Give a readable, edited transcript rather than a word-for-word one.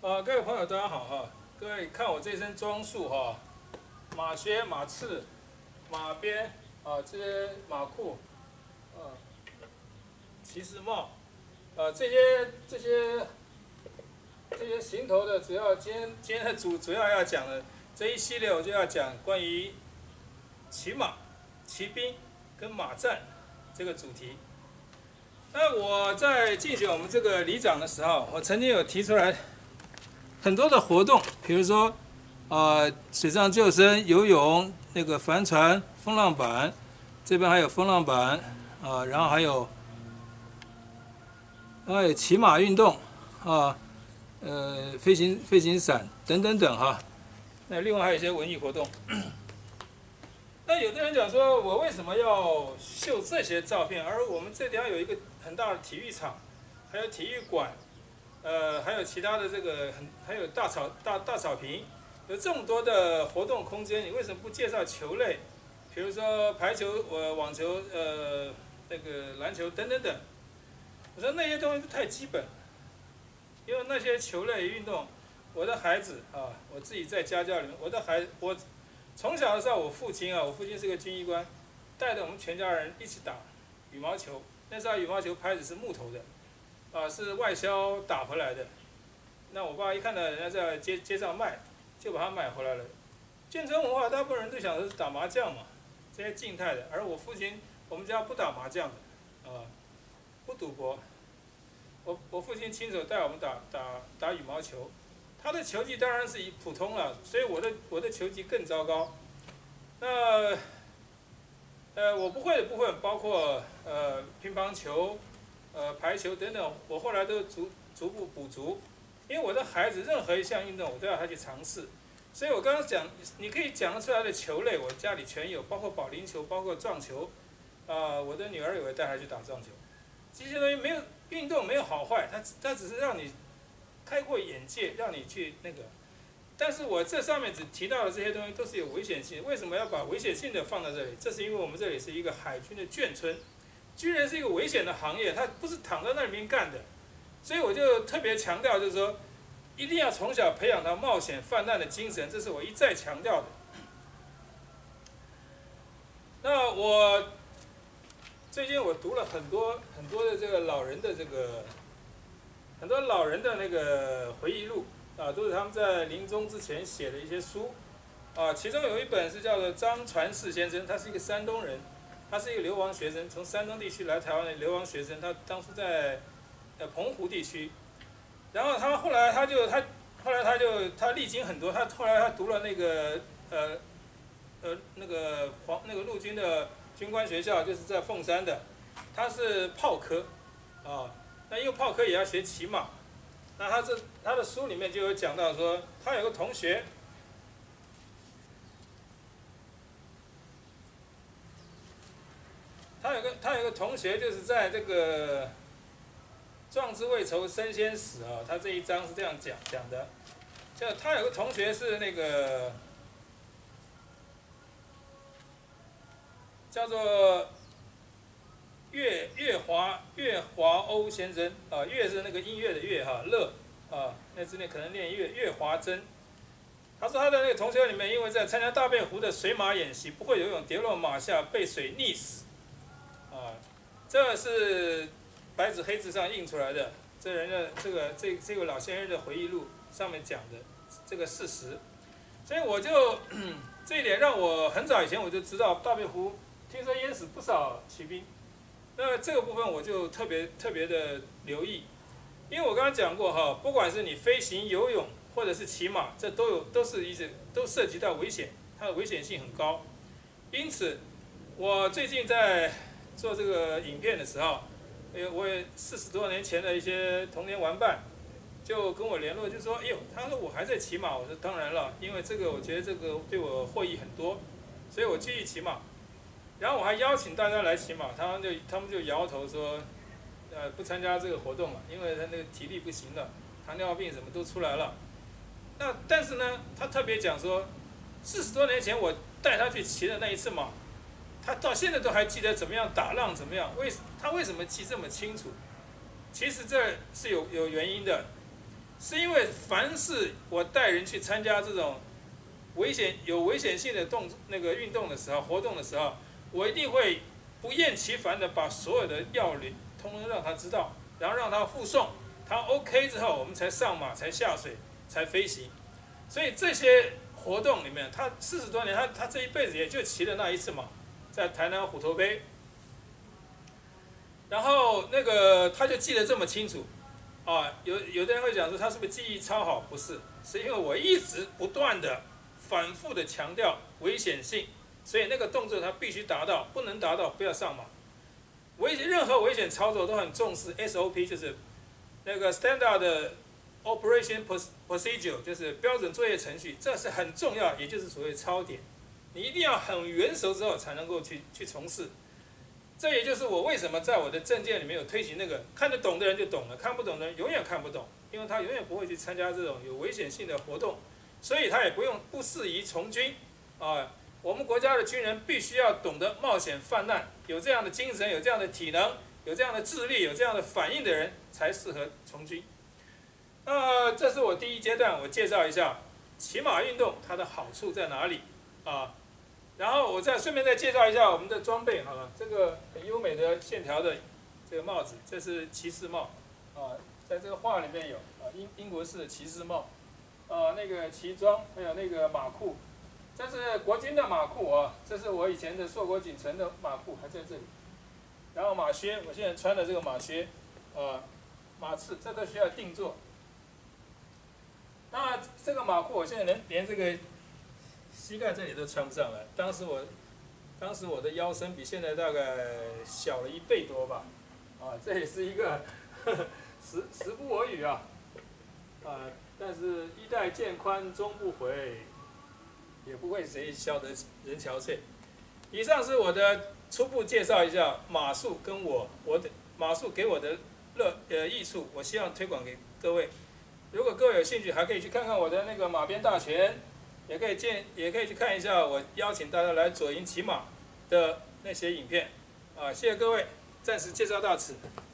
各位朋友，大家好哈！各位看我这身装束哈，马靴、马刺、马鞭这些马裤，骑士帽，这些行头的，主要今天的主要要讲的这一系列，我就要讲关于骑马、骑兵跟马战这个主题。那我在竞选我们这个里长的时候，我曾经有提出来很多的活动，比如说，水上救生、游泳、那个帆船、风浪板，这边还有风浪板，然后还有骑马运动，飞行伞等等等哈。那另外还有一些文艺活动。那有的人讲说，我为什么要秀这些照片？而我们这地方有一个很大的体育场，还有体育馆。还有其他的这个还有大草坪，有这么多的活动空间，你为什么不介绍球类？比如说排球、网球、那个篮球等等等。我说那些东西太基本，因为那些球类运动，我的孩子我自己在家教里面，我从小的时候，我父亲是个军医官，带着我们全家人一起打羽毛球。那时候羽毛球拍子是木头的。是外销打回来的。那我爸一看到人家在街上卖，就把它买回来了。眷村文化，大部分人都想的是打麻将嘛，这些静态的。而我父亲，我们家不打麻将的，不赌博。我父亲亲手带我们打羽毛球，他的球技当然是普通了，所以我的球技更糟糕。那我不会的部分包括乒乓球。排球等等，我后来都逐步补足，因为我的孩子任何一项运动我都要他去尝试，所以我刚刚讲，你可以讲得出来的球类，我家里全有，包括保龄球，包括撞球，我的女儿也会带她去打撞球，这些东西没有运动没有好坏，它只是让你开阔眼界，让你去那个，但是我这上面只提到的这些东西都是有危险性，为什么要把危险性的放在这里？这是因为我们这里是一个海军的眷村。军人是一个危险的行业，他不是躺在那里面干的，所以我就特别强调，就是说，一定要从小培养他冒险犯难的精神，这是我一再强调的。那我最近我读了很多的这个老人的很多老人的那个回忆录都是他们在临终之前写的一些书其中有一本是叫做张传世先生，他是一个山东人。他是一个流亡学生，从山东地区来台湾的流亡学生，他当初在澎湖地区，然后他后来他历经很多，后来他读了那个那个陆军的军官学校，就是在凤山的，他是炮科那因为炮科也要学骑马，那他的书里面就有讲到说，他有个同学。他有个同学，就是在这个“壮志未酬身先死”他这一章是这样讲的，就他有个同学是那个叫做岳华欧先生岳是那个音乐的乐乐那字念可能念岳华珍。他说他的那个同学里面，因为在参加大背湖的水马演习，不会游泳，跌落马下，被水溺死。这是白纸黑字上印出来的，这人的这个老先生的回忆录上面讲的这个事实，所以我就这一点让我很早以前我就知道大背湖听说淹死不少骑兵，那这个部分我就特别的留意，因为我刚刚讲过不管是你飞行、游泳或者是骑马，这都涉及到危险，它的危险性很高，因此我最近在做这个影片的时候，我也40多年前的一些童年玩伴就跟我联络，就说：“哎呦，他说我还在骑马。”我说：“当然了，因为这个我觉得这个对我获益很多，所以我继续骑马。然后我还邀请大家来骑马，他们就摇头说，不参加这个活动了，因为他那个体力不行了，糖尿病什么都出来了。但是呢，他特别讲说，40多年前我带他去骑的那一次马。”他到现在都还记得怎么样打浪，怎么样？他为什么记这么清楚？其实这是有原因的。 是因为凡是我带人去参加这种有危险性的运动的时候、活动的时候，我一定会不厌其烦的把所有的要领通通让他知道，然后让他附送，他 OK 之后，我们才上马、才下水、才飞行。所以这些活动里面，他40多年，他这一辈子也就骑了那一次马，在台南虎头杯。然后他就记得这么清楚，啊，有的人会讲说他是不是记忆超好？不是，是因为我一直不断的、反复的强调危险性，所以那个动作他必须达到，不能达到不要上马。任何危险操作都很重视 SOP， 就是那个 Standard Operation Procedure， 就是标准作业程序，这是很重要，也就是所谓操点，你一定要很圆熟之后才能够去从事。这也就是我为什么在我的政见里面有推行那个看得懂的人就懂了，看不懂的人永远看不懂，因为他永远不会去参加这种有危险性的活动，所以他也不适宜从军啊。我们国家的军人必须要懂得冒险犯难，有这样的精神，有这样的体能，有这样的智力，有这样的反应的人才适合从军。这是我第一阶段，我介绍一下骑马运动它的好处在哪里啊。然后我顺便再介绍一下我们的装备，好了，这个很优美的线条的这个帽子，这是骑士帽，啊，在这个画里面有啊英国式的骑士帽，那个旗装，还有那个马裤，这是国军的马裤啊，这是我以前的硕果仅存的马裤，还在这里。然后马靴，我现在穿的这个马靴，马刺，这都需要定做。那这个马裤我现在连这个膝盖这里都穿不上来，当时我的腰身比现在大概小了1倍多吧，这也是一个时不我与啊，但是衣带渐宽终不悔，也不为谁消得人憔悴。以上是我的初步介绍一下马术跟我的马术给我的益处，我希望推广给各位。如果各位有兴趣，还可以去看看我的那个马鞭大全。也可以去看一下我邀请大家来左营骑马的那些影片，谢谢各位，暂时介绍到此。